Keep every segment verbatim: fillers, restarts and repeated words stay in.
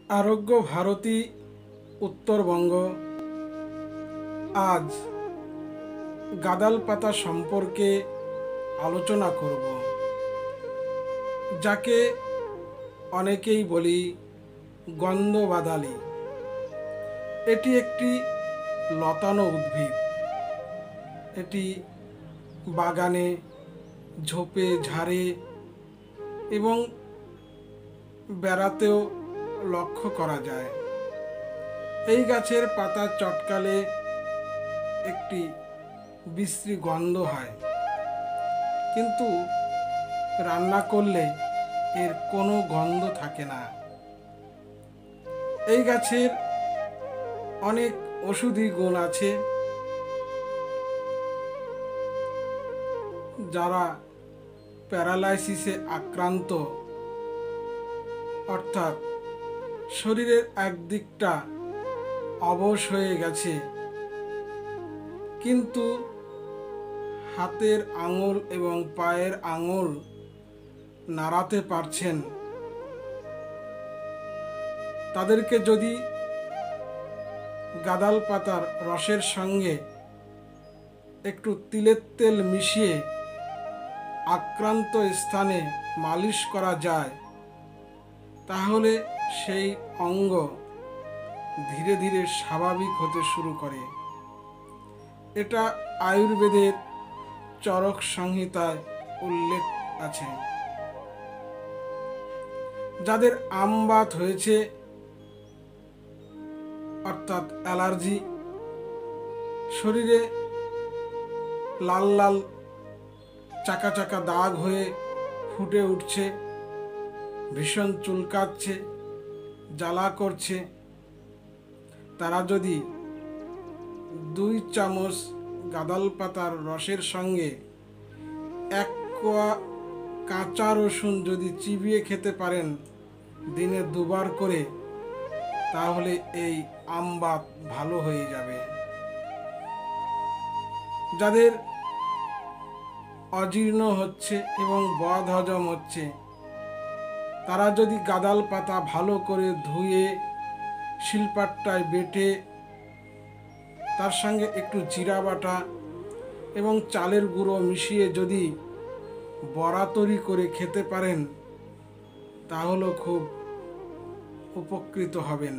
আরোগ্য ভারতী উত্তরবঙ্গ আজ গাদাল পাতা সম্পর্কে আলোচনা করব, যাকে অনেকেই বলি গন্ধবাদালি। এটি একটি লতানো উদ্ভিদ। এটি বাগানে, ঝোপে ঝাড়ে এবং বেড়াতেও লক্ষ্য করা যায়। এই গাছের পাতা চটকালে একটি বিশ্রী গন্ধ হয়, কিন্তু রান্না করলে এর কোনো গন্ধ থাকে না। এই গাছের অনেক ঔষধি গুণ আছে। যারা প্যারালাইসিসে আক্রান্ত, অর্থাৎ শরীরের একদিকটা অবশ হয়ে গেছে, কিন্তু হাতের আঙুল এবং পায়ের আঙুল নাড়াতে পারছেন, তাদেরকে যদি গাদাল পাতার রসের সঙ্গে একটু তিলের তেল মিশিয়ে আক্রান্ত স্থানে মালিশ করা যায়, তাহলে সেই অঙ্গ ধীরে ধীরে স্বাভাবিক হতে শুরু করে। এটা আয়ুর্বেদের চরক সংহিতায় উল্লেখ আছে। যাদের আমবাত হয়েছে, অর্থাৎ অ্যালার্জি, শরীরে লাল লাল চাকা চাকা দাগ হয়ে ফুটে উঠছে, ভীষণ চুলকাচ্ছে, জ্বালা করছে, তারা যদি দুই চামচ গাদাল পাতার রসের সঙ্গে এক কোয়া কাঁচা রসুন যদি চিবিয়ে খেতে পারেন দিনে দুবার করে, তাহলে এই আমবাত ভালো হয়ে যাবে। যাদের অজীর্ণ হচ্ছে এবং বদহজম হচ্ছে, তারা যদি গাদাল পাতা ভালো করে ধুয়ে শিলপাট্টায় বেটে তার সঙ্গে একটু জিরা বাটা এবং চালের গুঁড়ো মিশিয়ে যদি বড়া তৈরি করে খেতে পারেন, তাহলে খুব উপকৃত হবেন।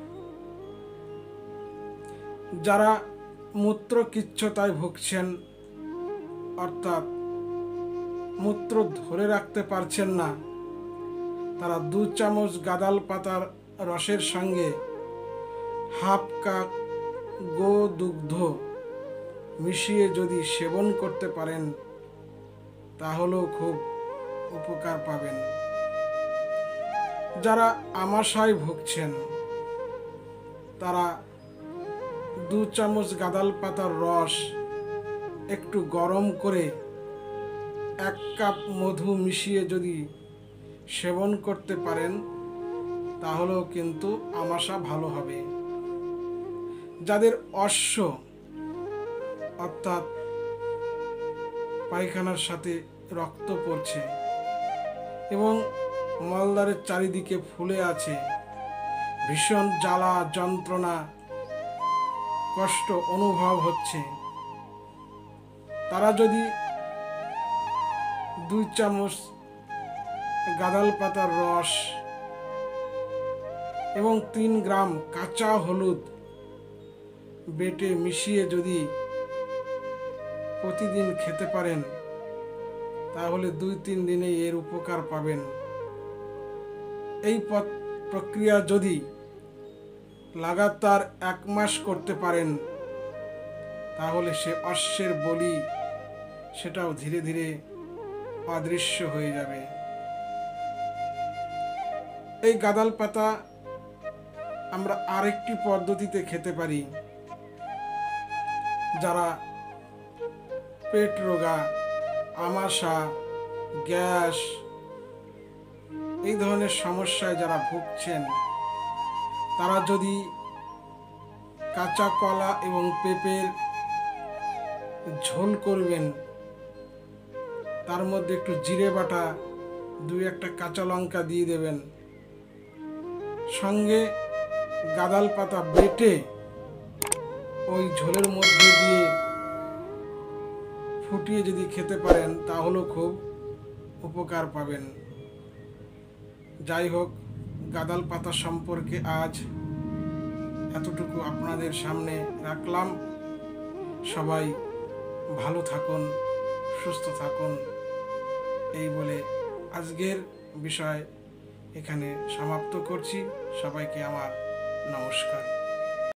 যারা মূত্রকিচ্ছতায় ভুগছেন, অর্থাৎ মূত্র ধরে রাখতে পারছেন না, তারা দু চামচ গাদাল পাতার রসের সঙ্গে হাফ কাপ গো দুগ্ধ মিশিয়ে যদি সেবন করতে পারেন, তাহলেও খুব উপকার পাবেন। যারা আমাশায় ভুগছেন, তারা দু চামচ গাদাল পাতার রস একটু গরম করে এক কাপ মধু মিশিয়ে যদি সেবন করতে পারেন, তাহলেও কিন্তু আমাশা ভালো হবে। যাদের অশ্ব, অর্থাৎ পায়খানার সাথে রক্ত পড়ছে এবং মলদ্বারের চারিদিকে ফুলে আছে, ভীষণ জ্বালা যন্ত্রণা কষ্ট অনুভব হচ্ছে, তারা যদি দুই চামচ গাদাল পাতার রস এবং তিন গ্রাম কাঁচা হলুদ বেটে মিশিয়ে যদি প্রতিদিন খেতে পারেন, তাহলে দুই তিন দিনে এর উপকার পাবেন। এই প্রক্রিয়া যদি লাগাতার এক মাস করতে পারেন, তাহলে সে অশ্বের বলি সেটাও ধীরে ধীরে অদৃশ্য হয়ে যাবে। এই গাদাল পাতা আমরা আরেকটি পদ্ধতিতে খেতে পারি। যারা পেট রোগা, আমাশা, গ্যাস এই ধরনের সমস্যায় যারা ভুগছেন, তারা যদি কাঁচা কলা এবং পেঁপের ঝোল করবেন, তার মধ্যে একটু জিরে বাটা, দুই একটা কাঁচা লঙ্কা দিয়ে দেবেন, সঙ্গে গাঁদাল পাতা বেটে ওই ঝোলের মধ্যে দিয়ে ফুটিয়ে যদি খেতে পারেন তাহলেও খুব উপকার পাবেন। যাই হোক, গাঁদাল পাতা সম্পর্কে আজ এতটুকু আপনাদের সামনে রাখলাম। সবাই ভালো থাকুন, সুস্থ থাকুন, এই বলে আজকের বিষয় এখানে সমাপ্ত করছি। সবাইকে আমার নমস্কার।